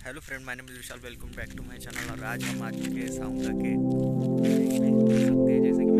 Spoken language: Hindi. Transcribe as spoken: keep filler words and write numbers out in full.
Hello friend, my name is Vishal. Welcome back to my channel. और आज हम आ चुके हैं साउंडा के में देख सकते हैं जैसे कि